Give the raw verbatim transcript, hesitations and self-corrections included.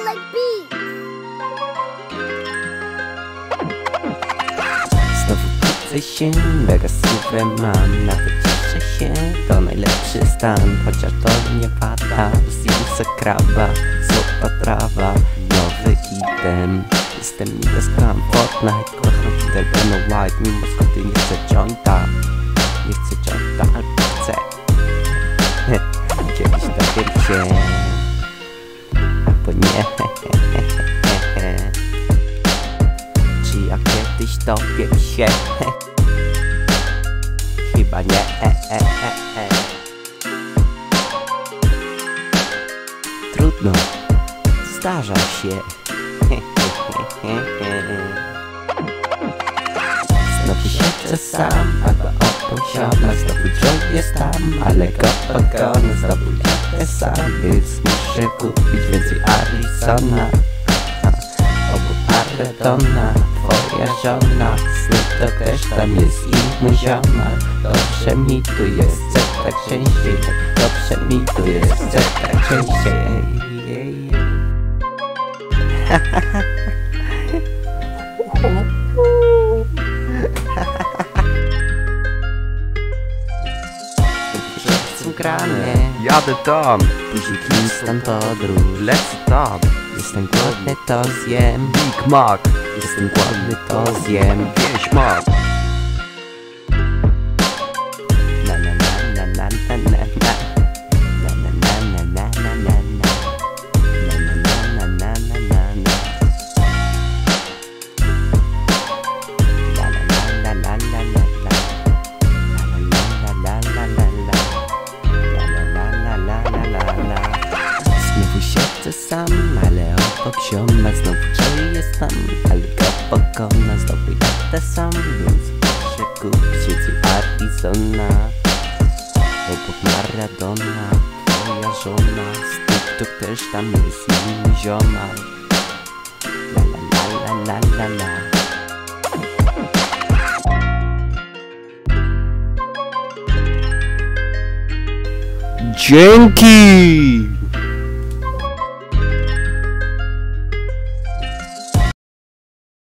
like bees. Znowu budzę się, mega słówę mam. Nawet cieszę się, to najlepszy stan. Chociaż to nie pada, zjem kraba, złota trawa, nowy item. Jestem Midas, gram Fortnite, kocham Kidder, Beno White. Mimo skądy nie chcę jointa, nie chcę jointa, albo chcę kiedyś dowiesz się, albo nie. Czy ja kiedyś dowiem się? Chyba nie. Trudno, zdarza się. Znowu siedzę sam, albo opóźniona. Znowu Joe jest tam, ale go pokonę. Znowu jadę sam, więc muszę kupić więcej Arizona. Obok Maradona, twoja żona. Snoop to też tam jest i mój ziomal. Dobrze mi tu jest, chcę tak częściej. Dobrze mi tu jest, chcę tak częściej. Grane. Jadę tam, Później Kingston podróż. lecę tam. Jestem głodny, to zjem Big Mac, Jestem głodny, to zjem pięć Mac. Na na na na na na na na. Na na na na na na na na. Na na na na na na na. La la la la la la la. La la la la la la. La la la la la la la. Znowu siedzę sam, ale obok zioma. Znowu Joey jest tam, ale go pokona. Znowu jadę sam, więc muszę kupić więcej Arizona. Obok Maradona, twoja żona. Snoop Dogg też tam jest i mój ziomal. La la la la la la la. Dzięki!